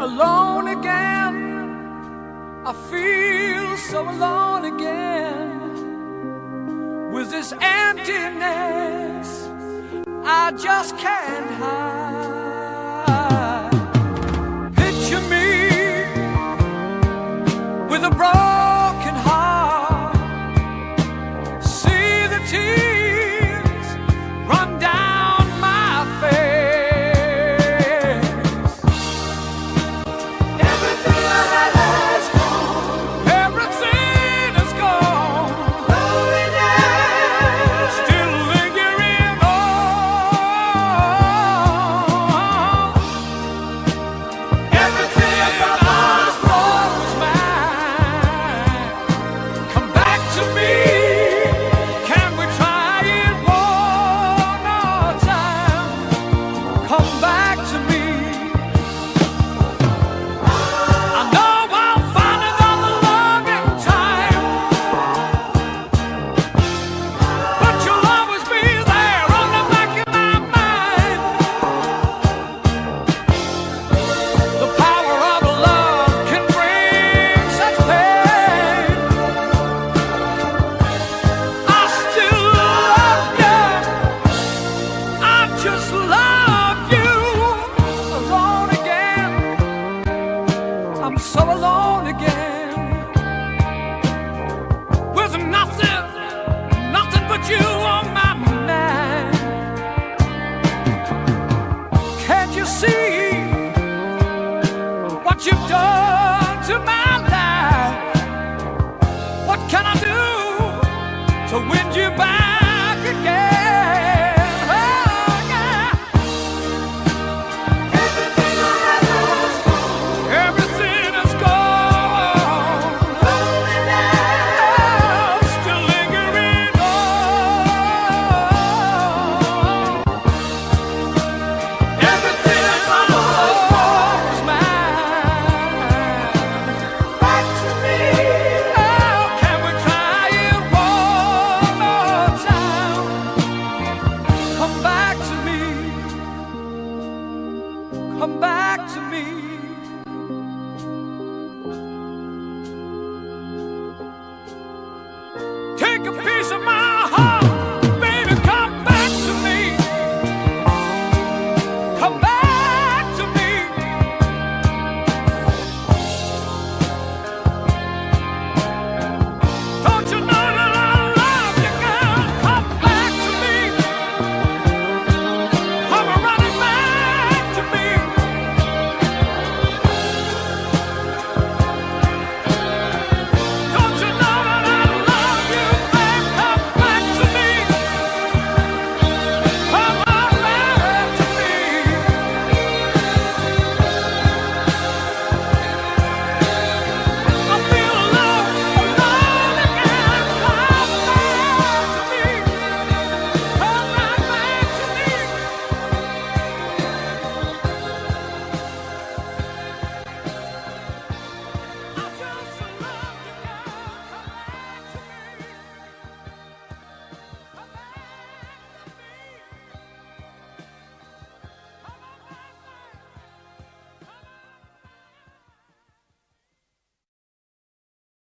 alone again. I feel so alone again. With this emptiness I just can't hide. Picture me with a broken heart. See the tears run down my face. Everything I had is gone. Everything is gone. Loneliness still lingering on. Everything I thought was mine. Come back to me. Can we try it one more time? Come back to me. I know I'll find another love in time, but you'll always be there on the back of my mind. The power of love can bring such pain. I still love you. I just love you. Alone again. I'm so alone again. With nothing, nothing but you on my mind. Can't you see what you've done to my life? What can I do to win you back again? Oh, yeah. Everything I had was gone. Everything is gone. Loneliness still lingering on. Everything I thought was mine. Back to me. Oh, can we try it one more time? Come back to me. Come back to me. Take a piece